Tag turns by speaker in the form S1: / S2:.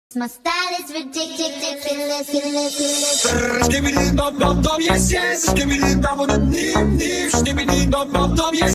S1: My style is ridiculous.
S2: Skibbidi dum dum dum, yes yes. Skibbidi dum dum dum, nim nim. Skibbidi dum dum dum, yes.